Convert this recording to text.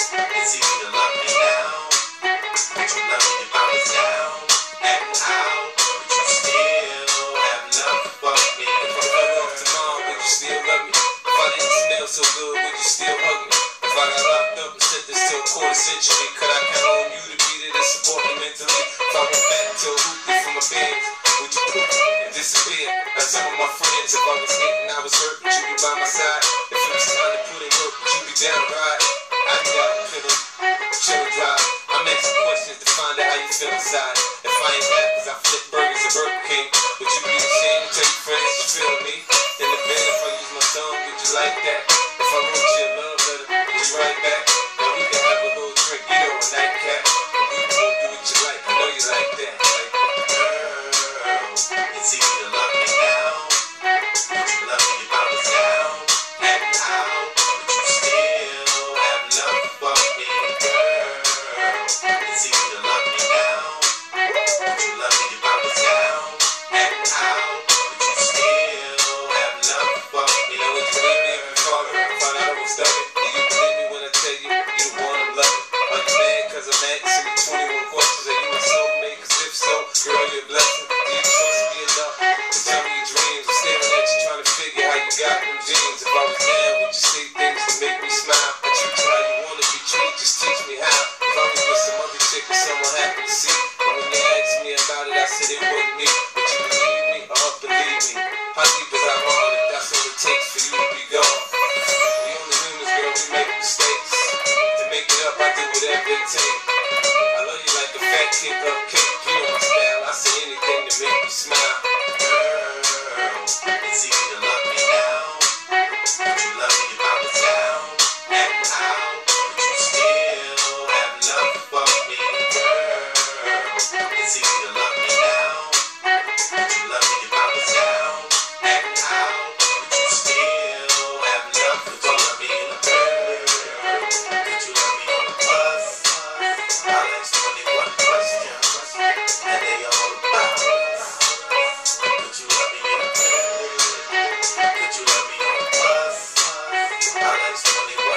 It's easy to love me now. Would you love me if I was down and out? Would you still have love for me? If I fell off tomorrow, would you still love me? If I didn't smell so good, would you still hug me? If I got locked up and sentenced to a quarter century, could I count on you to be there to support me mentally? If I went back to a hoopty from my bed, would you poof and disappear? Like some of my friends, if I was hitting, I was hurt, would you be by my side? If it was time to put in work, would you be down to ride? I knew I would feel chill drive. I'm asking questions to find out how you feel inside. If I ain't rap, cause I flip burgers at Burger King, would you be ashamed to tell your friends you feel me? In the bed, if I use my tongue, would you like that? If I wrote you a love letter, would you write back? Then we can have a little drink, you know, a nightcap. We can both do what you like, I know you like that. Girl, it's easy to love me now. Would you love me if I was down and out? Would you still have love for me? Girl, it's easy to love me now. Would you love me if I was down and out? Would you still have love for me? You know, would you believe me if you called her and found out I was stubborn? Do you believe me when I tell you you the one I'm loving? Are you mad cause I'm asking you 21 questions? Are you a soulmate? Cause if so, girl, you're a blessing. Do you trust me enough to tell me your dreams? I'm staring at you trying to figure how you got them jeans. If I was down, would you say things to make me smile? I treat you how you wanna be treated, just teach me how. If I was with some other chick or someone happy to see, but when you asked me about it, I said it wasn't me. Would you believe me or believe me? How deep is our bond if that's all it takes for you to be gone? We only humans, girl, we make mistakes. To make it up, I do whatever it takes. I love you like a fat kid love cake. You know my style, I say anything to make you smile. Girl, it's easy to love me now. Would you love me if I was down and out? Would you still have love for me? Girl, it's easy to love me now. Would you love me if I was down and out? Would you still have love? Would you love me in a bird? Would you love me on a bus? I'll ask 21 questions and they all about us. Would you love me in a bird? Would you love me on a bus? I'll ask 21